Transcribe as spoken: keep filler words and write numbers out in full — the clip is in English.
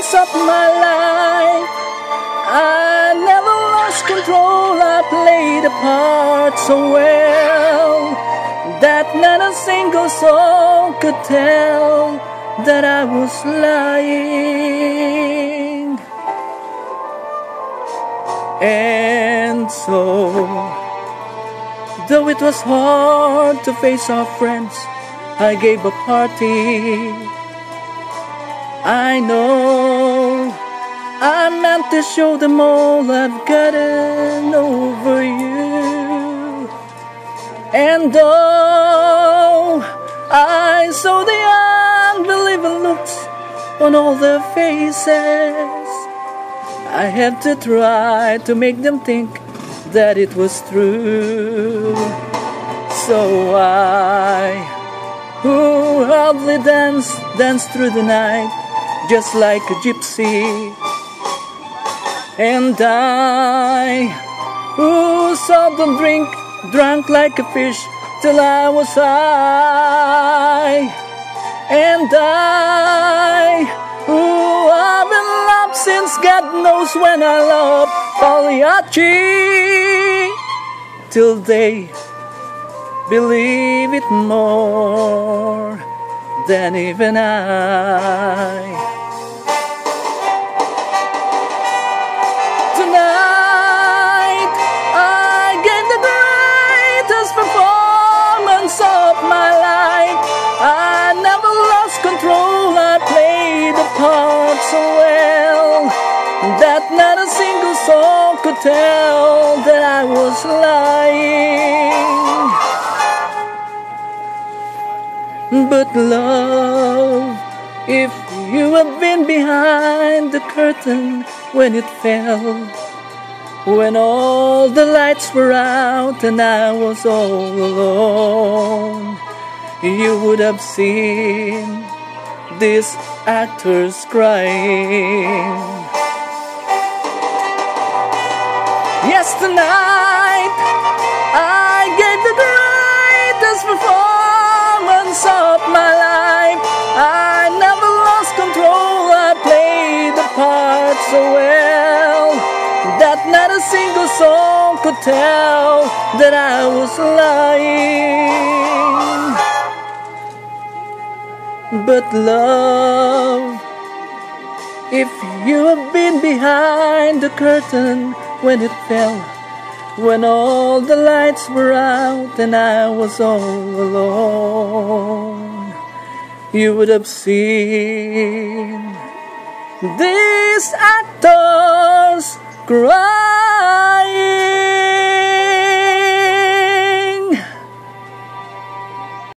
moments of my life. I never lost control, I played a part so well that not a single soul could tell that I was lying. And so, though it was hard to face our friends, I gave a party. I know I meant to show them all I've gotten over you. And though I saw the unbelieving looks on all their faces, I had to try to make them think that it was true. So I, who hardly danced, danced through the night just like a gypsy. And I, who sobbed and drink, drank like a fish till I was high. And I, who have been loved since God knows when I love Pagliacci, till they believe it more than even I. Tonight I gave the greatest performance of my life. I never lost control, I played the part so well that not a single soul could tell that I was lying. But love, if you have been behind the curtain when it fell, when all the lights were out and I was all alone, you would have seen these actors crying. Yes, tonight I gave the greatest performance of my life. I never lost control, I played the part so well that not a single soul could tell that I was lying. But love, if you have been behind the curtain when it fell, when all the lights were out and I was all alone, you would have seen these actors cry.